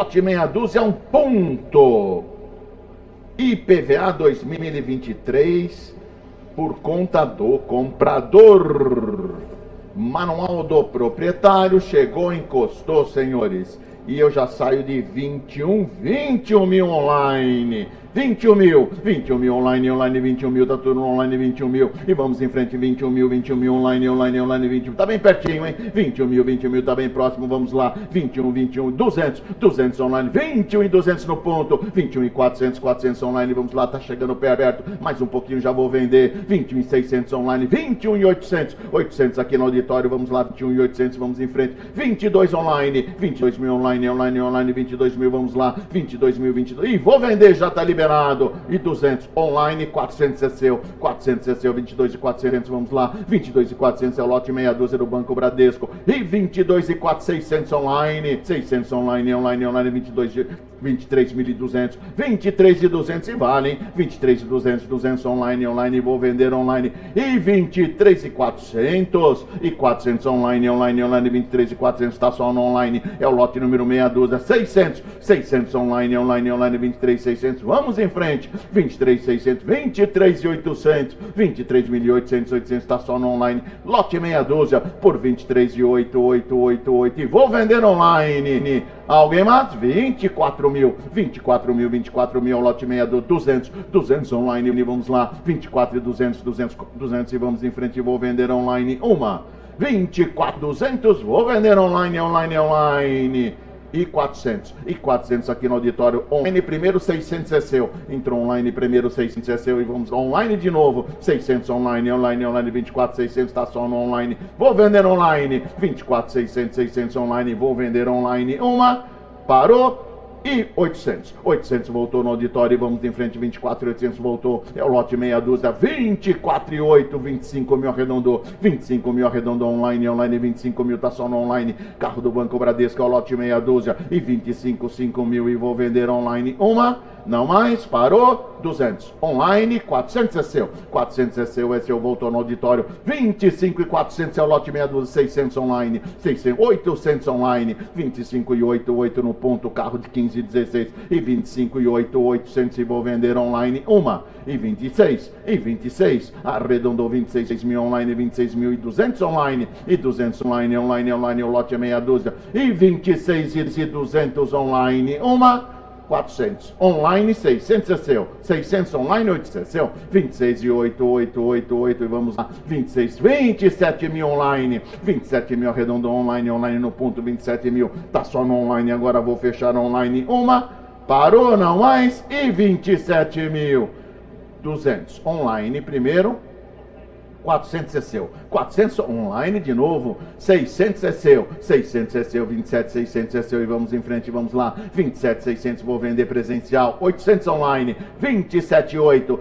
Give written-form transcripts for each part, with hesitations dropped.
lote meia dúzia, 1 ponto. IPVA 2023 por conta do comprador. Manual do proprietário, chegou, encostou, senhores. E eu já saio de 21 mil online. 21 mil online, 21 mil, tá tudo online, 21 mil. E vamos em frente, 21 mil online, 20 mil. Tá bem pertinho, hein? 21 mil, tá bem próximo, vamos lá. 200 online, 21 e 200 no ponto. 21 e 400 online, vamos lá, tá chegando perto. Mais um pouquinho, já vou vender. 21 e 600 online, 21 e 800 aqui no auditório, vamos lá. 21 e 800, vamos em frente. 22 online, 22 mil online, 22 mil, vamos lá. 22 mil, e vou vender, já tá liberado. E 200 online, 400 é seu, 22 e 400, vamos lá. 22 e 400 é o lote meia dúzia do Banco Bradesco. E 22 e 600 online, 600 online, 23.200, 23 e 200 e valem. 23 e 200 online, vou vender online. E 23 e 400 online, 23 e 400, tá só no online, é o lote número meia dúzia. 600 online, 23 e 600, vamos em frente. 23 e 600, 23 e 800, 23.800, tá só no online, lote meia dúzia por 23 e 888, e vou vender online. Alguém mais? 24 mil, lote meia do 200 online, e vamos lá. 24 e 200 e vamos em frente, vou vender online. 24.200, vou vender online. E 400 aqui no auditório. Online primeiro, 600 é seu. Entrou online primeiro, 600 é seu. E vamos online de novo. 600 online, 24.600, tá só no online. Vou vender online. 24.600 online, vou vender online. Parou. E 800 voltou no auditório, e vamos em frente. 24.800 voltou, é o lote meia dúzia. 24 e 8, 25 mil arredondou. 25 mil arredondou online, 25 mil, tá só no online. Carro do Banco Bradesco, é o lote meia dúzia. E 5 mil, e vou vender online. Não mais, parou. 200 online, 400 é seu. 400 é seu, voltou no auditório. 25 e 400 é o lote meia dúzia. 600 online, 800 online. 25 e 8 no ponto, carro de 15 e 16. E 25 e 800, e vou vender online. E 26, arredondou. 26 mil online, 26 mil e 200 online. E 200 online, o lote é meia dúzia. E 26 e 200 online. 400 online, 600 é seu. 600 online, 800 é seu. 26 e 8, e vamos lá. 27 mil online. 27 mil arredondou online no ponto. 27 mil, tá só no online, agora vou fechar online. Parou, não mais. E 27.200 online primeiro. 400 é seu. 400 online de novo. 600 é seu. 27.600 é seu, e vamos em frente, vamos lá. 27.600, vou vender presencial. 800 online. 27.8,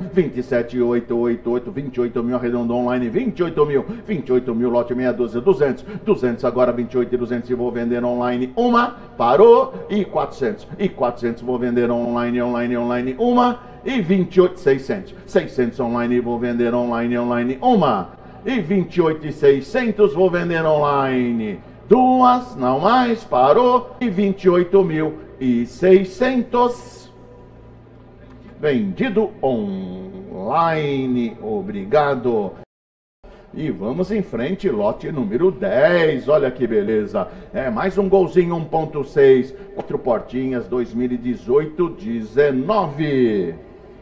28 mil arredondou online. 28 mil, lote meia dúzia. 200 agora, 28 e 200, e vou vender online. Parou. E 400 vou vender online. E 28.600 online, vou vender online. E 28.600, vou vender online. 2, não mais, parou. E 28.600 vendido online. Obrigado. E vamos em frente, lote número 10, olha que beleza, mais um golzinho 1.6, 4 portinhas, 2018-19.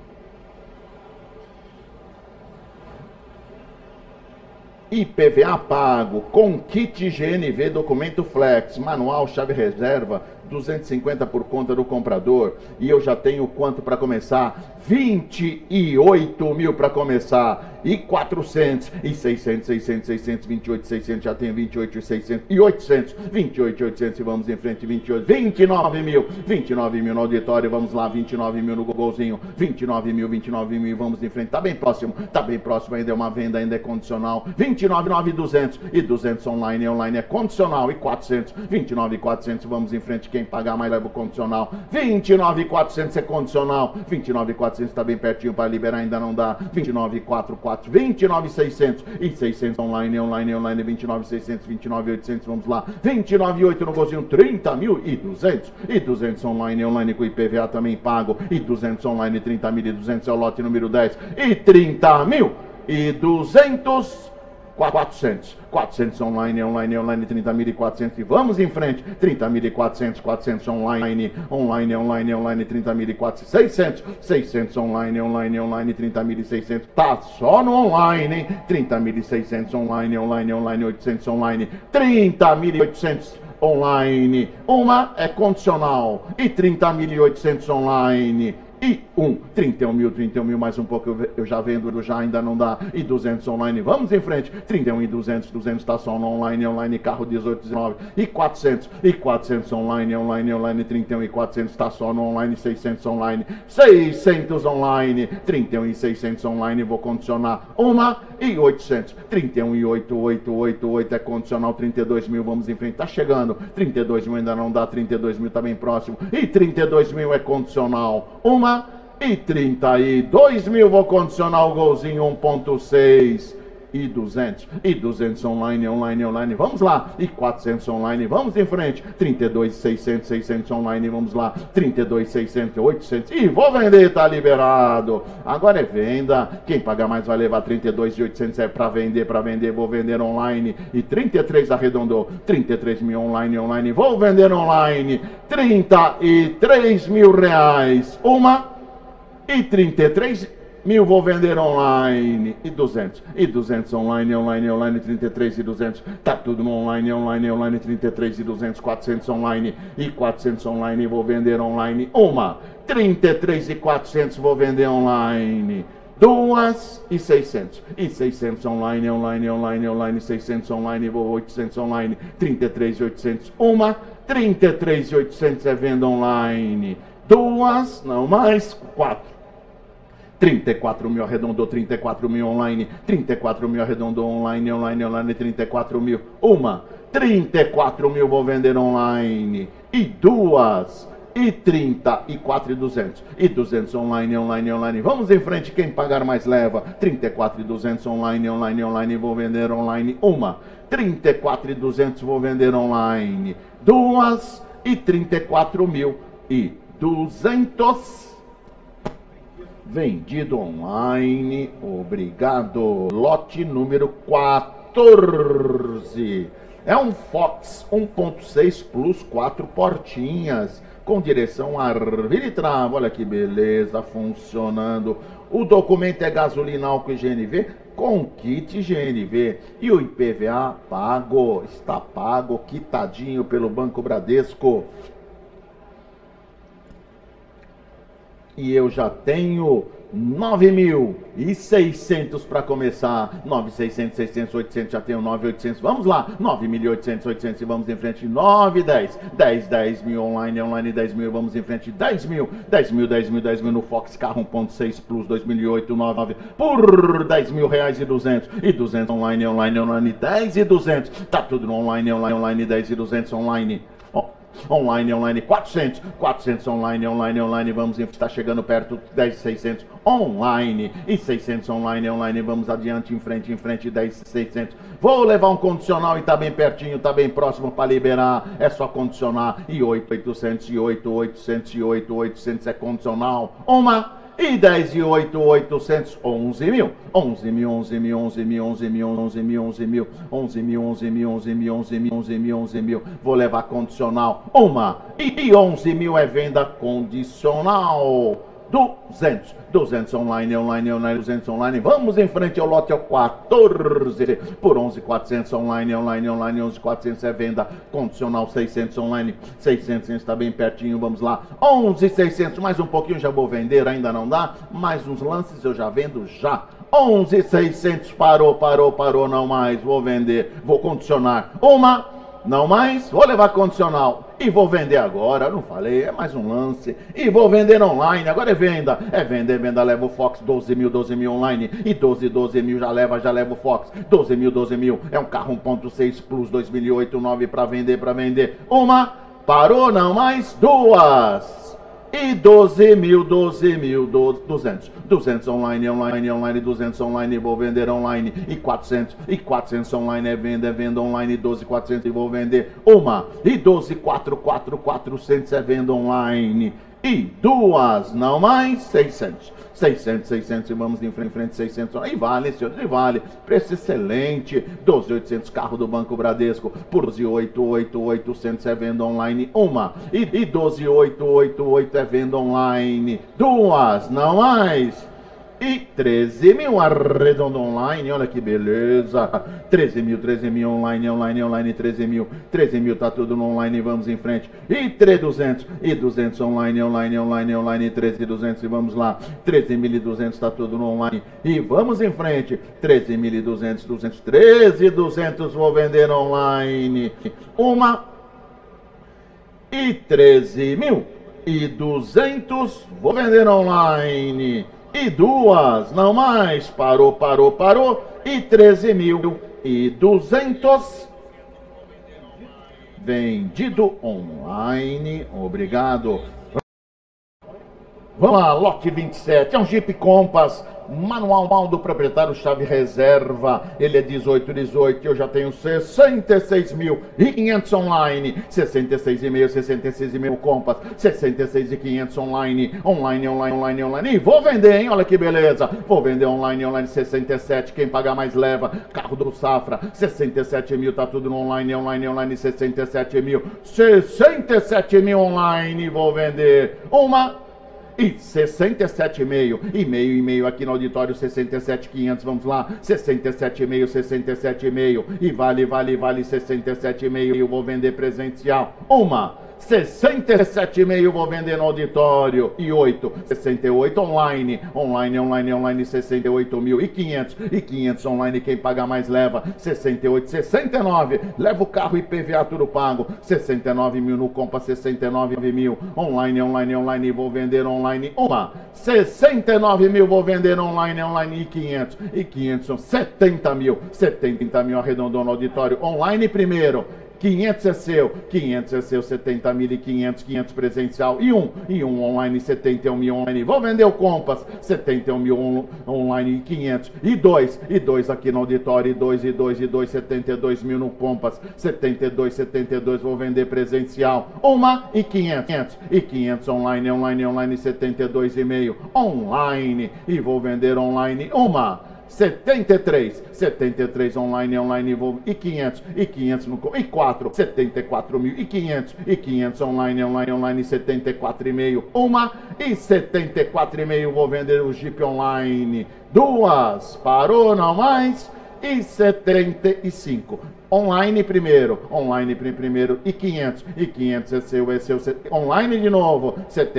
IPVA pago, com kit GNV, documento flex, manual, chave reserva, 250 por conta do comprador. E eu já tenho quanto para começar? 28 mil para começar. E 400, e 600, 28, 600, já tenho 28, 600, e 800, 28, 800, e vamos em frente, 28, 29 mil no auditório, vamos lá, 29 mil no golzinho, 29 mil, e vamos em frente, tá bem próximo, ainda é uma venda, ainda é condicional. 29.200, e 200 online é condicional. E 400, 29.400, vamos em frente, quem quem pagar mais leva o condicional. 29.400 é condicional. 29.400 tá bem pertinho para liberar, ainda não dá. 29.400, 29.600 e 600 online, 29.600, 29.800, vamos lá. 29.800 no golzinho, 30.200 e 200 online com IPVA também pago e 200 online, 30.200 é o lote número 10 e 30.200. 400 online, 30.400 e vamos em frente, 30.400, 400 online, 30.400, 600 online, 30.600, tá só no online, hein, 30.600 online, 800 online, 30.800 online, uma é condicional e 30.800 online. E 31 mil, mais um pouco eu já vendo, já ainda não dá. E 200 online, vamos em frente. 31 e 200 tá só no online, carro 18, 19. E 400 online, 31 e 400 tá só no online, 600 online. 600 online, 31 e 600 online, vou condicionar. Uma e 800, 31 e 8 é condicional, 32 mil, vamos em frente. Tá chegando, 32 mil ainda não dá, 32 mil tá bem próximo. E 32 mil é condicional. Uma e 32 mil, vou condicionar o golzinho 1.6 e 200 online, vamos lá, e 400 online, vamos em frente, 32.600, online, vamos lá, 32.600, 800, e vou vender, tá liberado, agora é venda, quem pagar mais vai levar 32.800, é pra vender, vou vender online, e 33 arredondou, 33 mil online, vou vender online, 33 mil reais, uma e 33 mil, vou vender online, e 200 online, 33 e 200, tá tudo no online, 33 e 200, 400 online, e 400 online, vou vender online, uma, 33 e 400, vou vender online, duas e 600 online, 600 online, vou 800 online, 33 e 800, uma, 33 e 800 é venda online, duas, não mais, quatro. 34 mil arredondou, 34 mil online, 34 mil arredondou online, 34 mil, uma, 34 mil vou vender online, e duas, e 30, e 4 e 200 online, vamos em frente, quem pagar mais leva, 34 e 200 online, vou vender online, uma, 34 e 200 vou vender online, duas, e 34 mil, e 200 vendido online, obrigado. Lote número 14. É um Fox 1.6 Plus 4 portinhas, com direção a Arviritrava. Olha que beleza, funcionando. O documento é gasolina, álcool e GNV, com kit GNV. E o IPVA pago, está pago, quitadinho pelo Banco Bradesco. E eu já tenho 9.600 para começar. 9.600, 600, 800, já tenho 9.800. Vamos lá, 9.800, 800 e vamos em frente. 9, 10, 10 mil online, 10 mil, vamos em frente. 10 mil no Fox Carro 1.6 Plus 2008, 9 por 10 mil reais e 200. E 200 online, 10 e 200. Tá tudo no online, 10 e 200 online. Online, 400 online, vamos, está chegando perto, 10.600 online, e 600 online, vamos adiante, em frente, 10.600, vou levar um condicional e tá bem pertinho, tá bem próximo para liberar, é só condicionar, e 8.800, e 8.800 é condicional, uma, e 10 e 8, 800, 11 mil, 11 mil, 11 mil, 11 mil, 11 mil, 11 mil, 11 mil, 11 mil, 11 mil, 11 mil, 11 mil, 11 mil, 11 mil, vou levar condicional, uma, e 11 mil é venda condicional, 200 online, 200 online, vamos em frente ao lote ao 14, por 11.400 online, 11.400 é venda condicional, 600 online, 600 está bem pertinho, vamos lá, 11.600, mais um pouquinho já vou vender, ainda não dá, mais uns lances eu já vendo já, 11.600, parou, não mais, vou vender, vou condicionar, uma, não mais, vou levar condicional e vou vender agora, não falei, é mais um lance, e vou vender online, agora é venda, leva o Fox, 12 mil online, e 12 mil já leva o Fox, 12 mil, é um carro 1.6 Plus 2008, 9 para vender, uma, parou, não mais, duas. E 12.200. 200 online, 200 online, vou vender online. E 400 online, é venda online. 12.400 e vou vender uma. E 400 é venda online. E duas, não mais, 600 e vamos em frente, 600, e vale, senhor, e vale, preço excelente, 12.800 carro do Banco Bradesco, por 12.800 é venda online, uma, e 12.888 é venda online, duas, não mais, e 13.000 arredondo online, olha que beleza, 13.000 online, 13.000 tá tudo no online, vamos em frente, e 200 online, 13.200 e vamos lá, 13.200 tá tudo no online, e vamos em frente, 13.200, 13.200 vou vender online, uma, e 13.200 vou vender online, e duas, não mais, parou, e 13.200 vendido online, obrigado. Vamos lá, lote 27, é um Jeep Compass, manual do proprietário, chave reserva, ele é 18, eu já tenho 66.500 online, 66,5 Compass, 66.500 online, e vou vender, hein, olha que beleza, vou vender online, 67, quem pagar mais leva, carro do Safra, 67 mil, tá tudo no online, 67 mil online, vou vender uma, e 67,5, e meio aqui no auditório, 67.500, vamos lá, 67,5, e vale 67,5, eu vou vender presencial, uma, 67,5 vou vender no auditório, e 68 online, 68.500, e 500 online, quem pagar mais leva, 69, leva o carro IPVA tudo pago, 69 mil no Compass, 69 mil, online, vou vender online, uma, 69 mil vou vender online, e 500 são 70 mil, arredondou no auditório, online primeiro, 500 é seu, 70.500 presencial, e um online, 71 mil online, vou vender o Compass, 71 mil online, e 500, e dois aqui no auditório, e dois, 72 mil no Compass, 72, vou vender presencial, uma, e 500 online, 72,5 online, e vou vender online, uma, 73 online, e 500 no, e 4, 74.500 online, 74,5, uma, e 74,5 vou vender o Jeep online, duas, parou, não mais, e 75. Online primeiro, e 500 é seu, online de novo,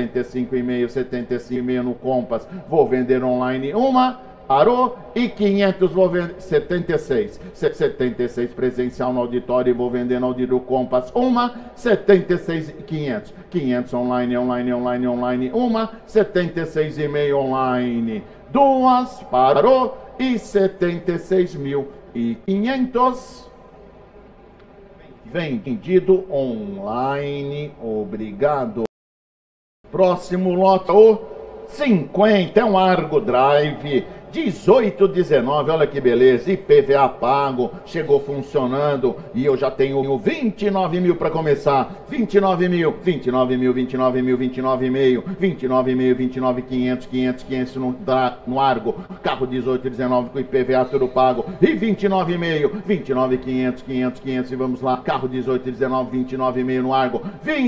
75,5 no Compass, vou vender online, uma, parou, e 500 vou vender, 76 presencial no auditório, e vou vender no auditório Compass, uma, 76.500 online, uma, 76,5 online, duas, parou, e 76.500 vendido online, obrigado. Próximo lote, o 50, é um Argo Drive, 18,19, olha que beleza, IPVA pago, chegou funcionando, e eu já tenho 29 mil para começar, 29.500 no Argo, carro 18,19 com IPVA tudo pago, e 29.500, e vamos lá, carro 18,19, 29,5 no Argo,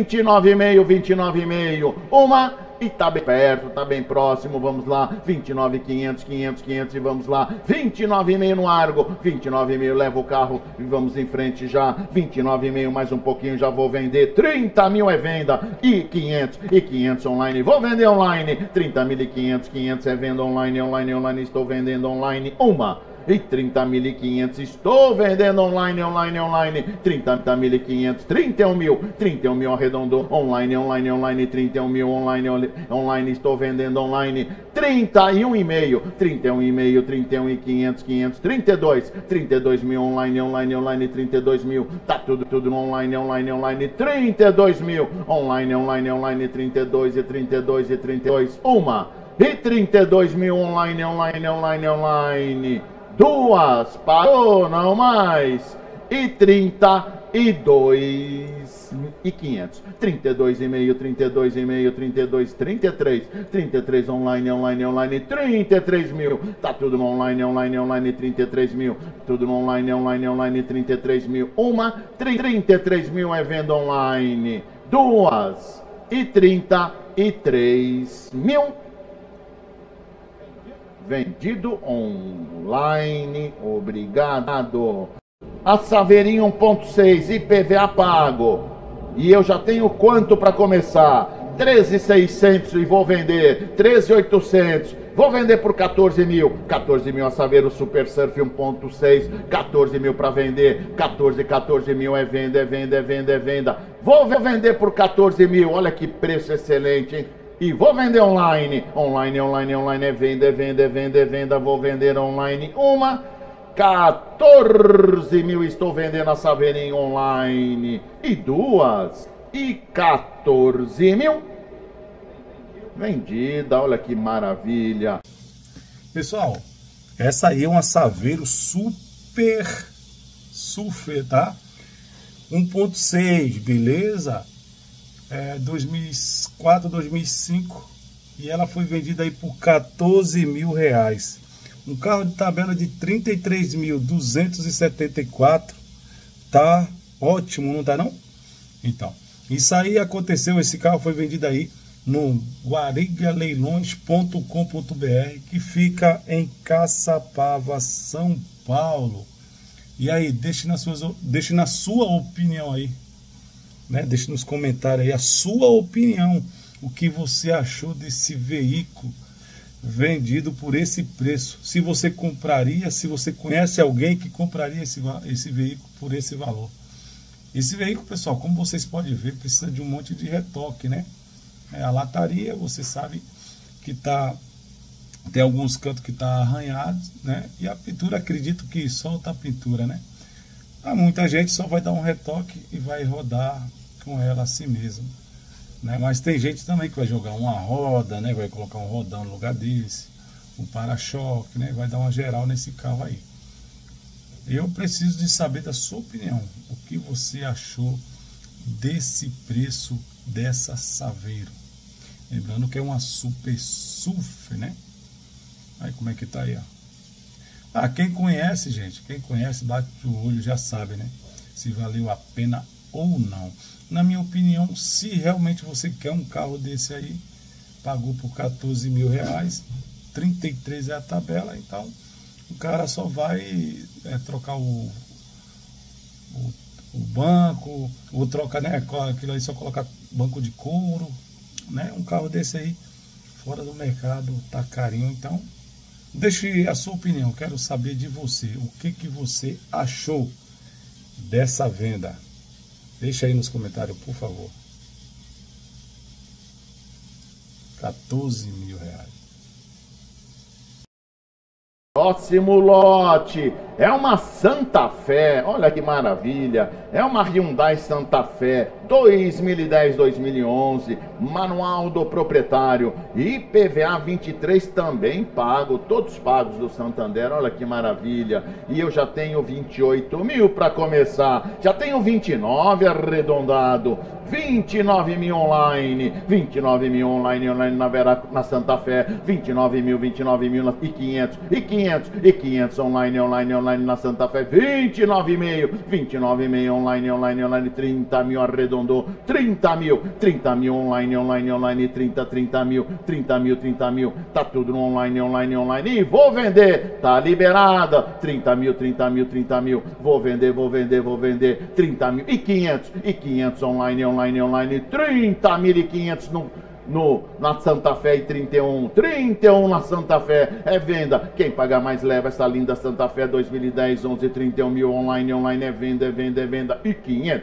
29,5, uma, e tá bem perto, tá bem próximo, vamos lá, 29.500 e vamos lá, 29,5 no Argo, 29,5, leva o carro e vamos em frente já, 29,5, mais um pouquinho, já vou vender, 30 mil é venda, e 500 online, vou vender online, 30.500 é venda online, estou vendendo online, uma, e 30.500. Estou vendendo online, online, online. 30.500, 31 mil arredondou. Online, online, online, 31 mil online, online. Estou vendendo online. 31,5, 31,5, 31.500, 500, 32 mil online, online, online, 32 mil. Tá tudo no online, online, online. 32 mil online, online, online, 32 e 32 e 32. Uma e 32 mil online, online, online, online. Duas, parou, não mais. E 32.500. 32,5, 32,5, 32, 33. 33 online, online, online. 33 mil. Tá tudo no online, online, online. 33 mil. Tudo no online, online, online. 33 mil. Uma, 33 mil é venda online. Duas e 33 mil. Vendido online. Obrigado. A Saveirinho 1.6 IPVA pago. E eu já tenho quanto para começar? 13.600 e vou vender 13.800. Vou vender por 14 mil. 14 mil a Saveiro Super Surf 1.6. 14 mil para vender. 14 mil é venda, é venda, é venda, é venda. Vou vender por 14 mil. Olha que preço excelente, hein? E vou vender online. Online, online, online, é venda, é venda, é venda, é venda. Vou vender online. Uma, 14 mil estou vendendo a Saveirinho online. E duas, e 14 mil vendida. Olha que maravilha. Pessoal, essa aí é uma Saveiro Super Surfer, tá? 1.6, beleza? 2004, 2005, e ela foi vendida aí por 14 mil reais. Um carro de tabela de 33.274, tá ótimo, não tá não? Então, isso aí aconteceu, esse carro foi vendido aí no guarigaleilões.com.br, que fica em Caçapava, São Paulo. E aí, deixe na sua opinião aí, né? Deixe nos comentários aí a sua opinião, o que você achou desse veículo vendido por esse preço. Se você compraria, se você conhece alguém que compraria esse veículo por esse valor. Esse veículo, pessoal, como vocês podem ver, precisa de um monte de retoque, né? A lataria, você sabe que tem alguns cantos que tá arranhados, né? E a pintura, acredito que solta a pintura, né? Muita gente só vai dar um retoque e vai rodar com ela assim mesmo, né? Mas tem gente também que vai jogar uma roda, né? Vai colocar um rodão no lugar desse, um para-choque, né? Vai dar uma geral nesse carro aí. Eu preciso de saber da sua opinião. O que você achou desse preço dessa Saveiro? Lembrando que é uma Super Surf, né? Aí como é que tá aí, ó. Quem conhece, gente, quem conhece, bate o olho, já sabe, né? Se valeu a pena ou não. Na minha opinião, se realmente você quer um carro desse aí, pagou por 14 mil reais, 33 é a tabela, então o cara só vai trocar o banco, ou troca, né? Aquilo aí, só colocar banco de couro, né? Um carro desse aí, fora do mercado, tá carinho, então deixe a sua opinião, quero saber de você, o que você achou dessa venda? Deixa aí nos comentários, por favor. 14 mil reais. Próximo lote é uma Santa Fé, olha que maravilha, é uma Hyundai Santa Fé 2010-2011, manual do proprietário, IPVA 23 também pago, todos pagos do Santander, olha que maravilha, e eu já tenho 28 mil para começar, já tenho 29 arredondado, 29 mil online, 29 mil online na Santa Fé, 29 mil e 500, e 500 online na Santa Fé, 29,5 online, 30 mil arredondou, 30 mil online, 30 mil, tá tudo no online, e vou vender, tá liberada, 30 mil, vou vender, 30 mil, e 500 online, 30.500 na Santa Fé e 31 na Santa Fé, é venda. Quem pagar mais leva essa linda Santa Fé 2010, 11, 31 mil online é venda, é venda. E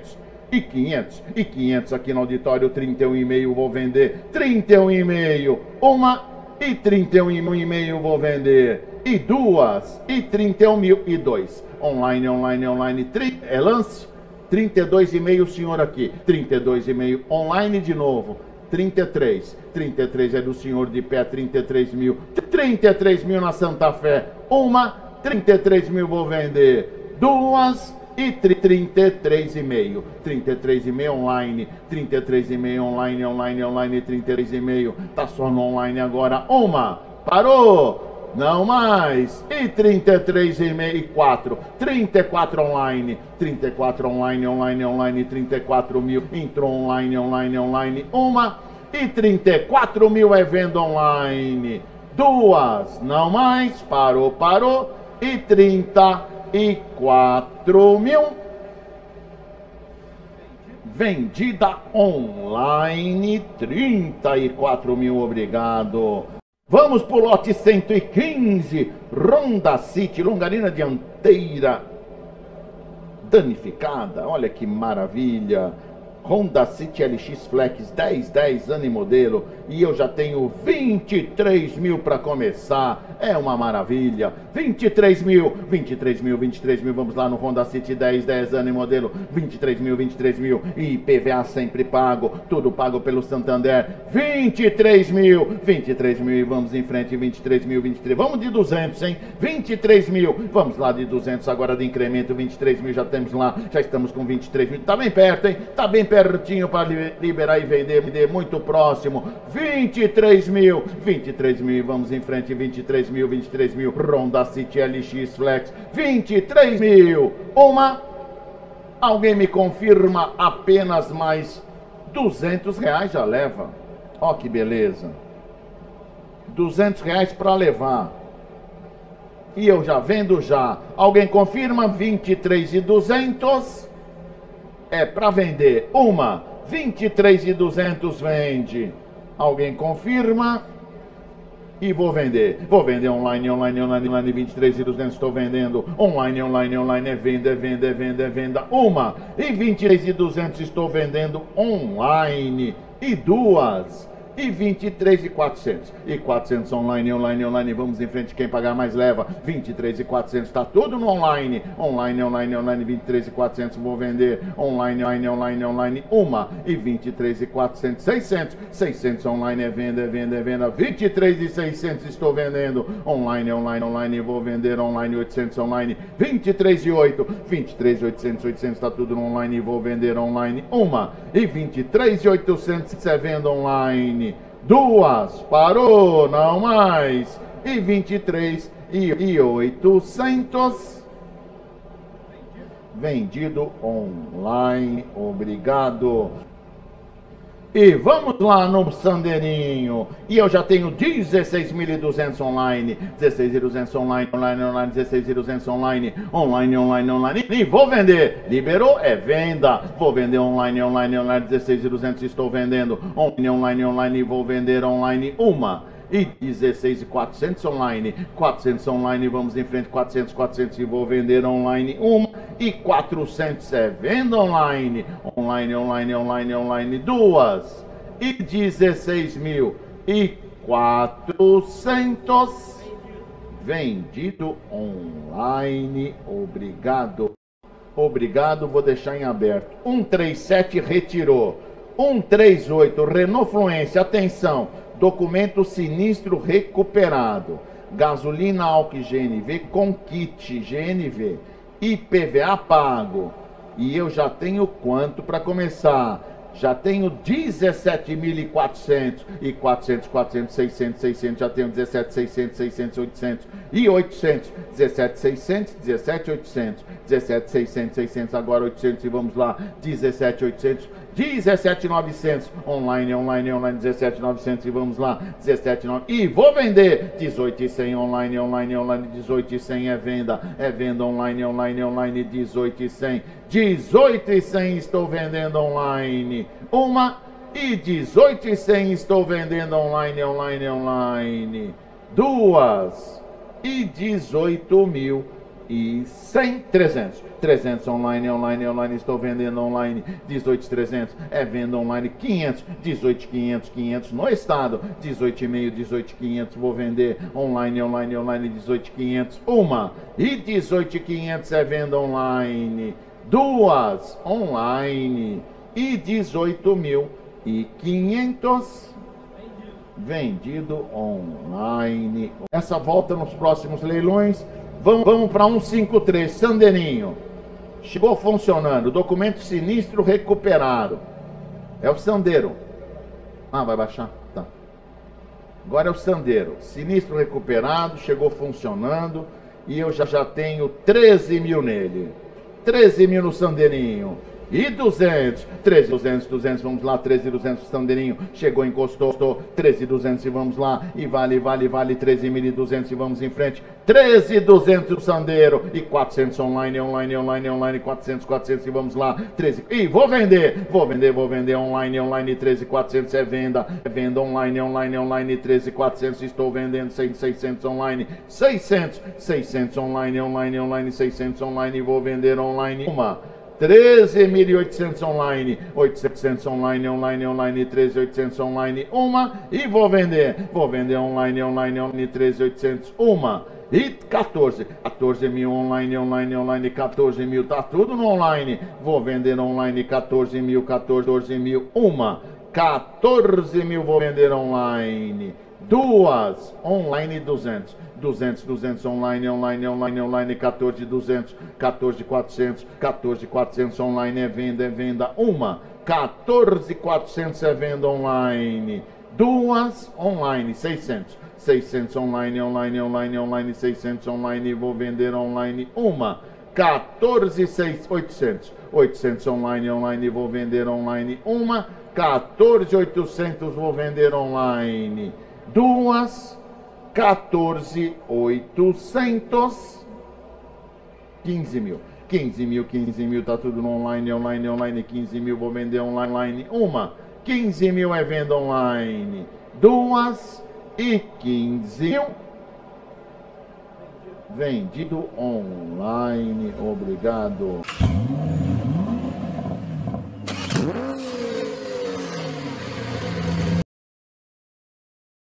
500 aqui no auditório, 31,5 vou vender, 31,5, uma e 31,5 vou vender, e duas, e 31 mil, e dois. Online, é lance, 32,5 o senhor aqui, 32,5, online de novo, 33 é do senhor de pé, 33 mil na Santa Fé, uma, 33 mil vou vender, duas, e 33,5 online, 33,5 online, 33,5, tá só no online agora, uma, parou, não mais, e 33,5 e 34 online, 34 mil, entrou online, uma, e 34 mil é venda online, duas, não mais, parou, e 34 mil, vendida online, 34 mil, obrigado. Vamos pro lote 115, Honda City, longarina dianteira danificada, olha que maravilha. Honda City LX Flex 10 ano e modelo, e eu já tenho 23 mil para começar, é uma maravilha. 23 mil, vamos lá no Honda City 10 ano e modelo, 23 mil, e IPVA sempre pago, tudo pago pelo Santander, 23 mil, e vamos em frente, 23 mil, vamos de 200, hein, 23 mil, vamos lá de 200 agora de incremento, 23 mil, já temos lá, já estamos com 23 mil, tá bem perto, hein, tá bem pertinho para liberar e vender, muito próximo, 23 mil, vamos em frente, 23 mil, Honda City LX Flex, 23 mil, uma, alguém me confirma, apenas mais 200 reais já leva, ó que beleza, 200 reais para levar, e eu já vendo já, alguém confirma, 23,200, é para vender, uma, 23,200 vende, alguém confirma, e vou vender online, 23,200 estou vendendo, online, é venda, uma, e 23,200 estou vendendo online, e duas, e 23,400, e 400 online, vamos em frente, quem pagar mais leva, 23,400, tá tudo no online, 23,400 vou vender, online, uma, e 23,400, 600 online, é venda, 23,600 estou vendendo, online, vou vender, online, 800 online, 23,800, tá tudo no online, vou vender online, uma, e 23,800 é venda online, duas, parou, não mais, e 23,800 vendido online, obrigado. E vamos lá no Sandeirinho, e eu já tenho 16.200 online, 16.200 online, 16.200 online, e vou vender, liberou, é venda, vou vender online, 16.200 estou vendendo, online, vou vender online, uma, e 16.400 online, 400 online, vamos em frente, 400 e vou vender online, uma, e 400 é venda online, duas, e 16.400 vendido online, obrigado, vou deixar em aberto, 137 retirou, 138 Renault Fluence, atenção, documento sinistro recuperado, gasolina álcool GNV com kit GNV, IPVA pago, e eu já tenho quanto para começar? Já tenho 17.400 e 400, 600, já tenho 17.600, 800 e 800, 17.600, 17.800, 600, agora 800 e vamos lá, 17.800, 17.900, online, 17.900 e vamos lá, 17.900 e vou vender, 18.100 online, 18.100 é venda online, 18.100, 18.100 estou vendendo online, uma, e 18.100 estou vendendo online, online, online. 2 e 18.100, 300 online, online, online, estou vendendo online. 18.300 é venda online. 500, 18.500, 500 no estado. 18.500, 18.500 vou vender online, online, online. 18.500, uma e 18.500 é venda online. 2 online e 18.500 vendido online. Essa volta nos próximos leilões. Vamos para 153, Sandeirinho. Chegou funcionando. Documento sinistro recuperado. É o Sandeiro. Ah, vai baixar? Tá. Agora é o Sandeiro. Sinistro recuperado, chegou funcionando. E eu já tenho 13 mil nele. 13 mil no Sandeirinho. E 200, 13.200, 200, vamos lá, 13.200, Sandeirinho, chegou, encostou, 13.200 e vamos lá, e vale, 13.200 e vamos em frente, 13.200 Sandeiro, e 400 online, online, online, online, 400 e vamos lá, 13, e vou vender online, online, 13.400 é venda online, online, online, 13.400, estou vendendo 600 online, 600 online, online, online, 600 online, vou vender online, 13.800 online, 800 online, online, online, 13.800 online, uma, e vou vender online, online, online, 13.800, uma, e 14 mil online, online, online, 14 mil, tá tudo no online, vou vender online, 14 mil, uma, 14 mil, vou vender online, 2, online, 200 online, online, online, online, 14.200, 14.400 online, é venda, uma, 14.400 é venda online, 2 online, 600 online, online, online, online, 600 online, vou vender online, uma, 14.800 online, online, vou vender online, uma, 14.800 vou vender online, 2, 14.800, 15 mil, tá tudo no online, online, online, 15 mil, vou vender online, uma, 15 mil é venda online, 2 e 15 mil, vendido online, obrigado.